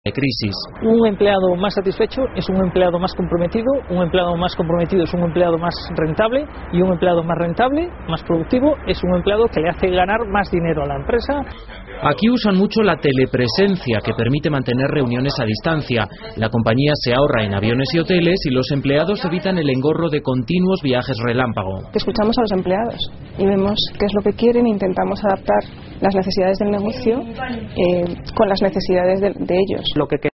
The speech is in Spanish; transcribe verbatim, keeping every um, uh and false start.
de crisis. Un empleado más satisfecho es un empleado más comprometido, un empleado más comprometido es un empleado más rentable y un empleado más rentable, más productivo, es un empleado que le hace ganar más dinero a la empresa. Aquí usan mucho la telepresencia, que permite mantener reuniones a distancia. La compañía se ahorra en aviones y hoteles y los empleados evitan el engorro de continuos viajes relámpago. Escuchamos a los empleados y vemos qué es lo que quieren e intentamos adaptar las necesidades del negocio eh, con las necesidades de, de ellos. Lo que